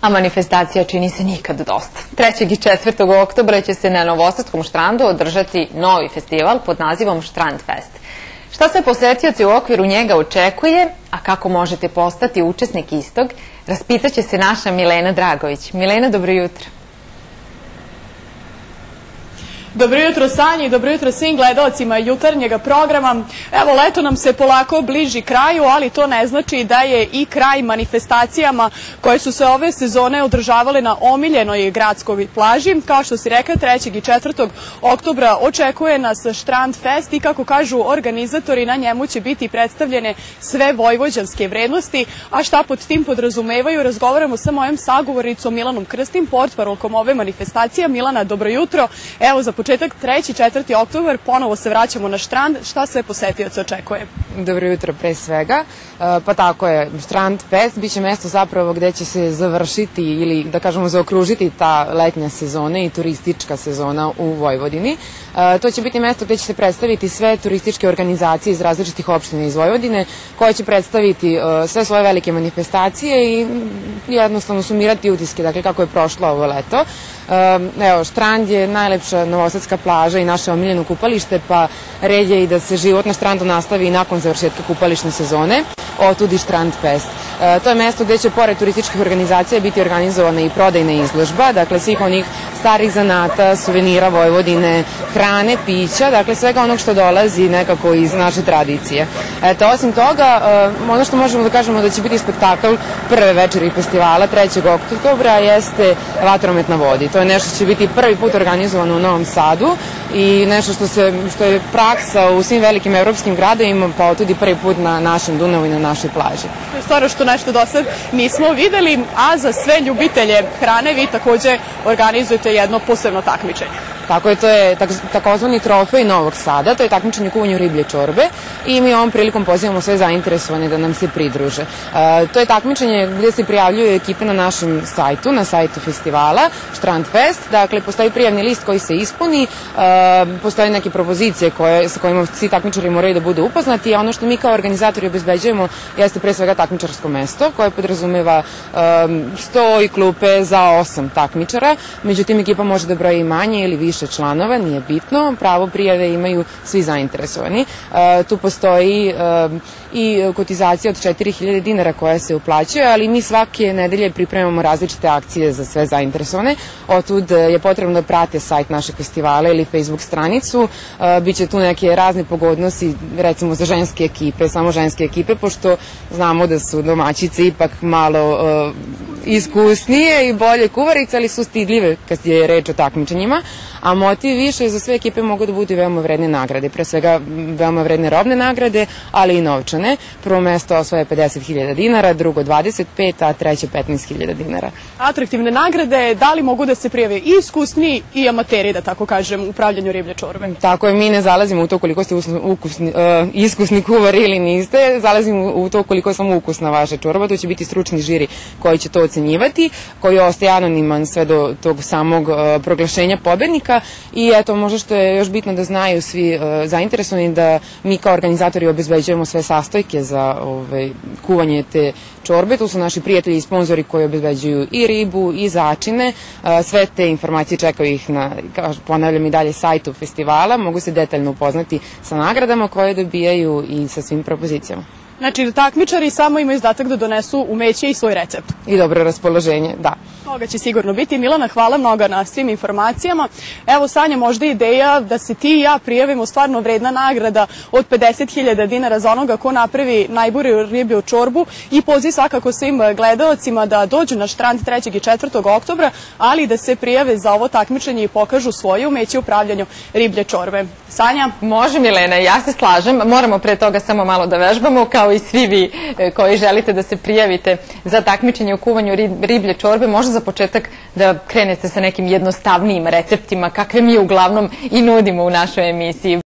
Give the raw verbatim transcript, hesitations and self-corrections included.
A manifestacija čini se nikad dosta. trećeg i četvrtog oktobra će se na Novosadskom štrandu održati novi festival pod nazivom Štrand Fest. Šta sve posetioci u okviru njega očekuje, a kako možete postati učesnik istog, raspitaće se naša Milena Dragović. Milena, dobro jutro. Dobro jutro Sanji, dobro jutro svim gledalcima jutarnjega programa. Evo, leto nam se polako bliži kraju, ali to ne znači da je i kraj manifestacijama koje su se ove sezone održavale na omiljenoj gradskoj plaži. Kao što si rekla, trećeg i četvrtog oktobra očekuje nas Štrand Fest i kako kažu organizatori, na njemu će biti predstavljene sve vojvođanske vrednosti. A šta pod tim podrazumevaju, razgovaramo sa mojom sagovornicom Milanom Krstim, portparolkom ove manifestacije. Milana, dobro jutro. Evo, za početak treći i četvrti oktobar ponovo se vraćamo na Štrand. Šta sve posetioce očekuje? Dobro jutro pre svega. Pa tako je, Štrand Fest biće mesto zapravo gde će se završiti ili da kažemo zaokružiti ta letnja sezona i turistička sezona u Vojvodini. To će biti mesto gde će se predstaviti sve turističke organizacije iz različitih opština iz Vojvodine koje će predstaviti sve svoje velike manifestacije i jednostavno sumirati utiske, dakle kako je prošlo ovo leto. Evo, Štrand je najlepša novosadska plaža i naše omiljeno kupalište, pa red je i da se život na Štrandu nastavi i nakon završetka kupališne sezone. Otud i Štrand Fest. E, to je mesto gde će pored turističkih organizacija biti organizovana i prodajna izložba, dakle svih onih starih zanata, suvenira Vojvodine, hrane, pića, dakle svega onog što dolazi nekako iz naše tradicije. Eto, osim toga, e, ono što možemo da kažemo da će biti spektakl prve večeri festivala trećeg oktobra jeste Vatromet na vodi. To je nešto što će biti prvi put organizovano u Novom Sadu i nešto što, se, što je praksa u svim velikim evropskim gradovima, pa otud i prvi put na našem Dunavu i na našoj plaži. To je stvarno što nešto do sad nismo videli, a za sve ljubitelje hrane vi takođe organizujete jedno posebno takmičenje. Tako je, to je takozvani trofej Novog Sada, to je takmičenje u kuvanju riblje čorbe i mi ovom prilikom pozivamo sve zainteresovane da nam se pridruže. E, to je takmičenje gde se prijavljuju ekipe na našem sajtu, na sajtu festivala Štrand Fest, dakle postoji prijavni list koji se ispuni, e, postoje neke propozicije koje, sa kojima svi takmičari moraju da budu upoznati, a ono što mi kao organizatori obezbeđujemo jeste pre svega takmičarsko mesto koje podrazumeva e, sto i klupe za osam takmičara, međutim ekipa može da broji manje ili više članova, nije bitno, pravo prijave imaju svi zainteresovani. E, tu postoji e, i kotizacija od četiri hiljade dinara koja se uplaćuje, ali mi svake nedelje pripremamo različite akcije za sve zainteresovane. Otud je potrebno da prate sajt našeg festivala ili Facebook stranicu. E, biće tu neke razne pogodnosti, recimo za ženske ekipe, samo ženske ekipe, pošto znamo da su domaćice ipak malo e, iskusnije i bolje kuvarice, ali su stidljive kad je reč o takmičenjima, a motiv više za sve ekipe mogu da budu veoma vredne nagrade, pre svega veoma vredne robne nagrade, ali i novčane. Prvo mesto osvaja pedeset hiljada dinara, drugo dvadeset pet, a treće petnaest hiljada dinara. Atraktivne nagrade, da li mogu da se prijave i iskusni i amateri, da tako kažem, u upravljanju riblje čorbe? Tako je, mi ne zalazimo u to koliko ste ukusni, uh, iskusni kuvari ili niste, zalazimo u to koliko je samo ukusna vaša čorba. To će biti stručni žiri koji će to ocenjivati, koji ostaje anoniman sve do tog samog uh, proglašenja pobednika. I eto, možda što je još bitno da znaju svi uh, zainteresovani da mi kao organizatori obezbeđujemo sve sastojke za ovaj, kuvanje te čorbe. Tu su naši prijatelji i sponzori koji obezbeđuju i ribu i začine. Uh, sve te informacije čekaju ih na, ponavljam i dalje, sajtu festivala. Mogu se detaljno upoznati sa nagradama koje dobijaju i sa svim propozicijama. Znači, takmičari samo imaju izdatak da donesu umeće i svoj recept. I dobro raspoloženje, da. Toga će sigurno biti. Milana, hvala mnogo na svim informacijama. Evo, Sanja, možda ideja da se ti i ja prijavimo, stvarno vredna nagrada od pedeset hiljada dinara za onoga ko napravi najbolju riblju čorbu i poziv svakako svim gledalcima da dođu na Štrand trećeg i četvrtog oktobra, ali da se prijave za ovo takmičenje i pokažu svoje umeće u upravljanju riblje čorbe. Sanja? Može, Milena, ja se slažem. Moramo pre toga samo malo da vežbamo, kao i svi vi koji želite da se prijavite za takmičenje u kuvanju riblje čorbe. Možda za početak da krenete sa nekim jednostavnijim receptima kakve mi uglavnom i nudimo u našoj emisiji.